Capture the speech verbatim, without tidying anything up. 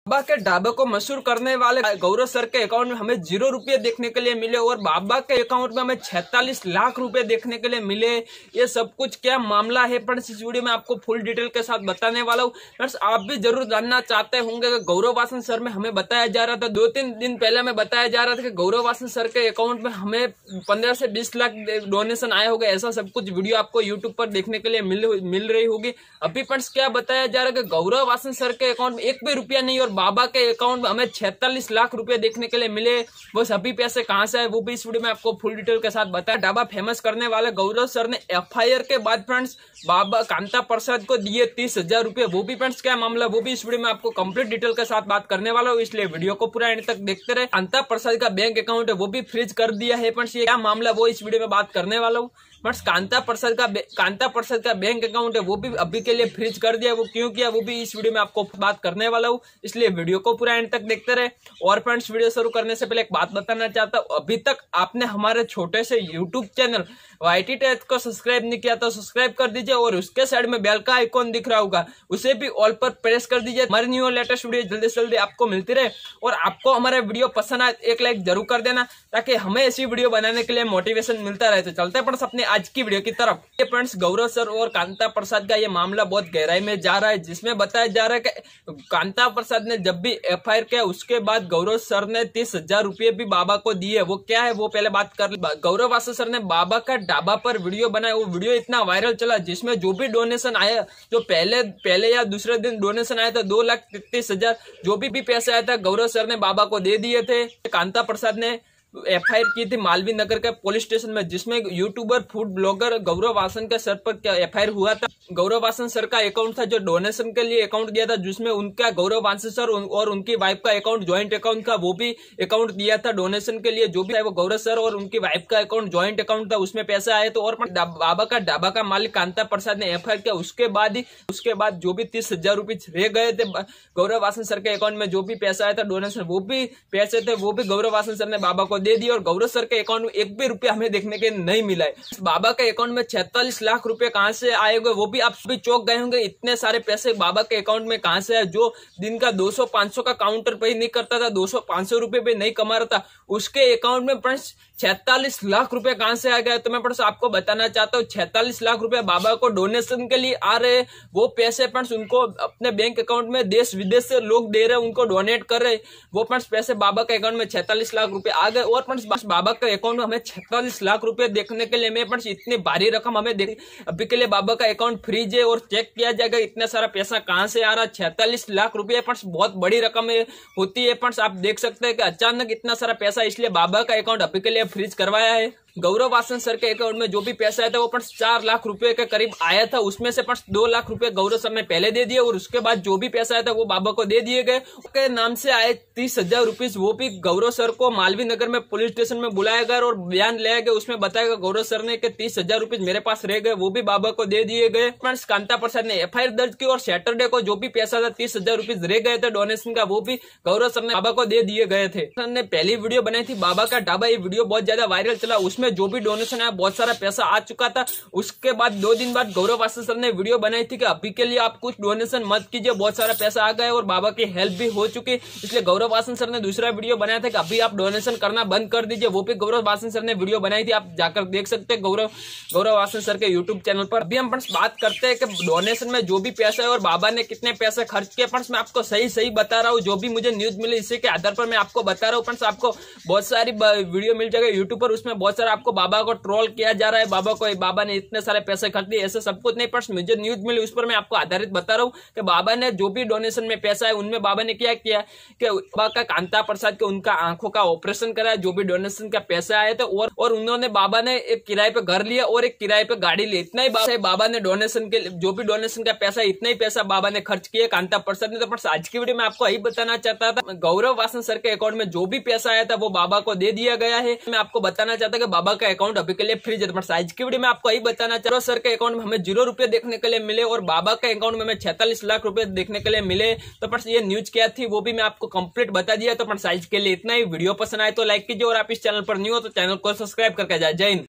बाबा के ढाबे को मशहूर करने वाले गौरव सर के अकाउंट में हमें जीरो रुपये देखने के लिए मिले और बाबा के अकाउंट में हमें छत्तालीस लाख रुपए देखने के लिए मिले। ये सब कुछ क्या मामला है फ्रेंड्स, इस वीडियो में आपको फुल डिटेल के साथ बताने वाला हूँ। फ्रेंड्स आप भी जरूर जानना चाहते होंगे कि गौरव वासन सर में हमें बताया जा रहा था, दो तीन दिन पहले हमें बताया जा रहा था कि गौरव वासन सर के अकाउंट में हमें पंद्रह से बीस लाख डोनेशन आए होंगे, ऐसा सब कुछ वीडियो आपको यूट्यूब पर देखने के लिए मिल मिल रही होगी। अभी फ्रेंड्स क्या बताया जा रहा है कि गौरव वासन सर के अकाउंट में एक भी रुपया नहीं और बाबा के अकाउंट में हमें छत्तालीस लाख रुपए देखने के लिए मिले। वो सभी पैसे कहां से आए वो भी इस वीडियो में आपको फुल डिटेल के साथ बताया। ढाबा फेमस करने वाले गौरव सर ने एफ आई आर के बाद फ्रेंड्स बाबा कांता प्रसाद को दिए तीस हजार रुपए, वो भी फ्रेंड्स क्या मामला वो भी इस वीडियो में आपको कंप्लीट डिटेल के साथ बात करने वाला हूँ, इसलिए वीडियो को पूरा एंड तक देखते रहे। कांता प्रसाद का बैंक अकाउंट है वो भी फ्रीज कर दिया है फ्रेंड्स, ये क्या मामला वो इस वीडियो में बात करने वाला हूँ। फ्रेंड्स कांता प्रसाद का कांता प्रसाद का बैंक अकाउंट है वो भी अभी के लिए फ्रीज कर दिया, वो क्यों किया वो भी इस वीडियो में आपको बात करने वाला हूँ, इसलिए वीडियो को पूरा एंड तक देखते रहे। और फ्रेंड्स वीडियो शुरू करने से पहले एक बात बताना चाहता हूँ, अभी तक आपने हमारे छोटे से यूट्यूब चैनल वाईटी टेक को सब्सक्राइब नहीं किया तो सब्सक्राइब कर दीजिए और उसके साइड में बेल का आइकॉन दिख रहा होगा उसे भी ऑल पर प्रेस कर दीजिए। हमारी न्यू लेटेस्ट वीडियो जल्दी से जल्दी आपको मिलती रहे। और आपको हमारा वीडियो पसंद आए एक लाइक जरूर कर देना ताकि हमें ऐसी वीडियो बनाने के लिए मोटिवेशन मिलता रहे। तो चलते हैं अपने अपने आज की वीडियो की तरफ। ये फ्रेंड्स गौरव सर और कांता प्रसाद का ये मामला बहुत गहराई में जा रहा है, जिसमें बताया जा रहा है कि कांता प्रसाद ने जब भी एफ आई आर किया उसके बाद गौरव सर ने तीस हजार रुपये भी बाबा को दिए। वो क्या है वो पहले बात कर। गौरव वासन सर ने बाबा का ढाबा पर वीडियो बनाया, वो वीडियो इतना वायरल चला जिसमें जो भी डोनेशन आया, जो पहले पहले या दूसरे दिन डोनेशन आया था दो लाख तैतीस हजार, जो भी, भी पैसे आया था गौरव सर ने बाबा को दे दिए थे। कांता प्रसाद ने एफ आई आर की थी मालवीय नगर के पुलिस स्टेशन में, जिसमें YouTuber food blogger Gaurav Wasan के सर पर क्या एफ आई आर हुआ था। गौरव वासन सर का अकाउंट था जो डोनेशन के लिए अकाउंट दिया था, जिसमें उनका गौरव वासन सर और उनकी वाइफ का अकाउंट ज्वाइंट अकाउंट था, वो भी अकाउंट दिया था डोनेशन के लिए। जो भी है वो गौरव सर और उनकी वाइफ का अकाउंट ज्वाइंट अकाउंट था, उसमें पैसे आए तो। और बाबा का ढाबा का मालिक कांता प्रसाद ने एफ आई आर किया, उसके बाद ही उसके बाद जो भी तीस हजार रुपये रह गए थे गौरव वासन सर के अकाउंट में, जो भी पैसा आया था डोनेशन वो भी पैसे थे वो भी गौरव वासन सर ने बाबा को दे दिए और गौरव सर के अकाउंट में एक भी रुपया हमें देखने के नहीं मिला है। बाबा के अकाउंट में छत्तालीस लाख रुपए कहां से आएंगे वो भी आप भी चौंक गए होंगे, इतने सारे पैसे बाबा के अकाउंट में कहां से आए। जो दिन का दो सौ पांच सौ का काउंटर पे ही नहीं करता था, दो सौ पांच सौ रुपए पे नहीं कमा रहा था, उसके अकाउंट में फ्रेंड्स छत्तालीस लाख रुपए कहां से आ गए। तो मैं फ्रेंड्स आपको बताना चाहता हूँ छत्तालीस लाख रुपए बाबा को डोनेशन के लिए आ रहे हैं, वो पैसे फ्रेंड्स उनको अपने बैंक अकाउंट में देश विदेश से लोग दे रहे हैं, उनको डोनेट कर रहे हैं, वो फ्रेंड्स पैसे बाबा के अकाउंट में छत्तालीस लाख रुपए आ गए। और फ्रेंड्स बाबा के अकाउंट में हमें छत्तालीस लाख रुपए देखने के लिए मैं फ्रेंड्स इतनी भारी रकम हमें देख अभी के लिए बाबा का अकाउंट फ्रीज है और चेक किया जाएगा इतना सारा पैसा कहां से आ रहा है। छत्तालीस लाख रुपए फ्रेंड्स बहुत बड़ी रकम होती है फ्रेंड्स, आप देख सकते हैं कि अचानक इतना सारा पैसा, इसलिए बाबा का अकाउंट अभी के लिए फ्रीज करवाया है। गौरव वासन सर के अकाउंट में जो भी पैसा आया था वो फ्रेंड्स चार लाख रुपए के करीब आया था, उसमें से फ्रेंड्स दो लाख रुपए गौरव सर ने पहले दे दिए और उसके बाद जो भी पैसा आया था वो बाबा को दे दिए गए। उसके नाम से आए तीस हजार रुपीज, वो भी गौरव सर को मालवीय नगर में पुलिस स्टेशन में बुलाया गया और बयान लिया गया, उसमें बताया गया गौरव सर ने कि तीस हजार रुपीज मेरे पास रह गए, वो भी बाबा को दे दिए गए। फ्रेंड्स कांता प्रसाद ने एफ आई आर दर्ज की और सैटरडे को जो भी पैसा था तीस हजार रुपीज रह गए थे डोनेशन का, वो भी गौरव सर ने बाबा को दे दिए गए थे। सर ने पहली वीडियो बनाई थी बाबा का ढाबा, ये वीडियो बहुत ज्यादा वायरल चला, उसमें जो भी डोनेशन बहुत सारा पैसा आ चुका था। उसके बाद दो दिन बाद गौरव वासन सर ने वीडियो बनाई थी कि अभी के लिए आप कुछ डोनेशन मत कीजिए, बहुत सारा पैसा आ गया और बाबा की हेल्प भी हो चुकी, इसलिए गौरव वासन सर ने दूसरा वीडियो बनाया था कि अभी आप डोनेशन करना बंद कर दीजिए, वो भी गौरव वासन सर ने वीडियो बनाई थी, आप जाकर देख सकते हैं गौरव गौरव वासन सर के यूट्यूब चैनल पर। अभी हम फ्रेंड्स बात करते हैं कि डोनेशन में जो भी पैसा है और बाबा ने कितने पैसे खर्च किए। फ्रेंड्स मैं आपको सही सही बता रहा हूँ, जो भी मुझे न्यूज मिली इसी के आधार पर मैं आपको बता रहा हूँ। फ्रेंड्स आपको बहुत सारी वीडियो मिल जाएगी यूट्यूब पर, उसमें बहुत सारा आपको बाबा को ट्रोल किया जा रहा है, बाबा को बाबा ने इतने सारे पैसे खर्च दिए, ऐसे सब कुछ नहीं। पर मुझे न्यूज मिली उस पर मैं आपको आधारित बता रहा हूँ कि बाबा ने जो भी डोनेशन में पैसा है उनमें बाबा ने क्या किया कि बाबा का कांता प्रसाद के उनका आंखों का ऑपरेशन कराया, जो भी डोनेशन का पैसा आया था। और और उन्होंने बाबा ने एक किराए पे घर लिया और एक किराए पे गाड़ी ली, इतना ही बाबा, बाबा ने डोनेशन के जो भी डोनेशन का पैसा इतना ही पैसा बाबा ने खर्च किया कांता प्रसाद ने। तो आज की वीडियो में आपको यही बताना चाहता था, गौरव वासन सर के अकाउंट में जो भी पैसा आया था वो बाबा को दे दिया गया है। मैं आपको बताना चाहता कि बाबा का अकाउंट अभी के लिए फ्रीज है। आज की वीडियो में आपको यही बताना चाह रहा हूं, सर के अकाउंट में हमें जीरो रुपए देखने के लिए मिले और बाबा के अकाउंट में हमें छत्तालीस लाख रुपए देखने के लिए मिले। तो फ्रेंड्स ये न्यूज क्या थी वो भी मैं आपको कंप्लीट बता दिया। तो फ्रेंड्स आज के लिए इतना ही, वीडियो पसंद आए तो लाइक कीजिए और आप इस चैनल पर न्यू हो तो चैनल को सब्सक्राइब करके जाए। जय हिंद।